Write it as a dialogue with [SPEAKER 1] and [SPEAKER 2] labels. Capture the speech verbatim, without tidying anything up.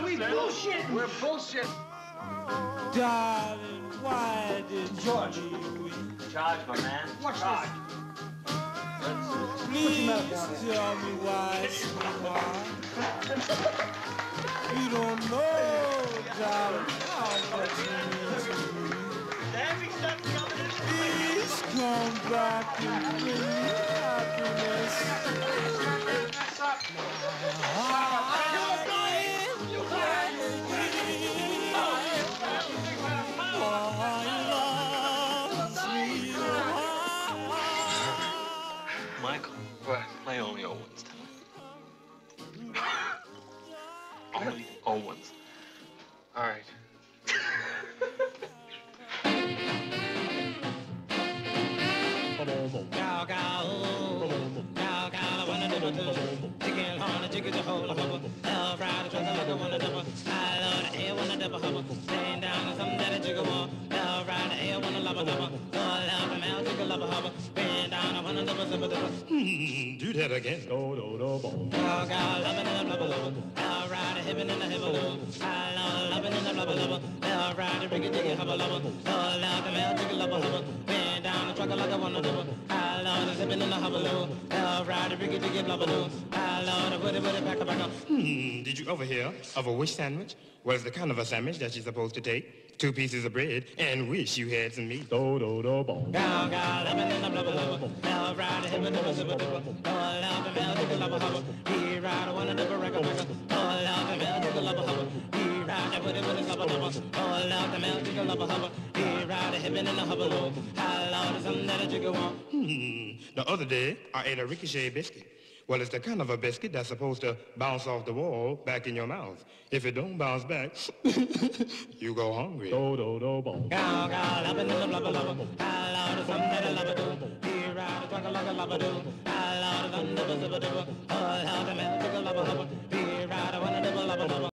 [SPEAKER 1] we bullshit?
[SPEAKER 2] We're bullshit.
[SPEAKER 3] Darling, why did
[SPEAKER 1] George.
[SPEAKER 3] you leave?
[SPEAKER 2] Charge, my man.
[SPEAKER 1] What's
[SPEAKER 2] Charge.
[SPEAKER 3] Please tell me why, sweetheart. You don't know, darling, how much you mean to me. Please come back and bring me happiness.
[SPEAKER 2] Michael,
[SPEAKER 4] What?
[SPEAKER 2] play only old ones tonight. Only old ones.
[SPEAKER 4] All right.
[SPEAKER 5] Do that again. Go, do, do, bo. Hmm, did you ever hear of a wish sandwich? Well, it's the kind of a sandwich that you're supposed to take two pieces of bread and wish you had some meat. Do, do, do, bo. Hmm, the other day, I ate a ricochet biscuit. Well, it's the kind of a biscuit that's supposed to bounce off the wall back in your mouth. If it don't bounce back, you go hungry. Do, do, do, bo.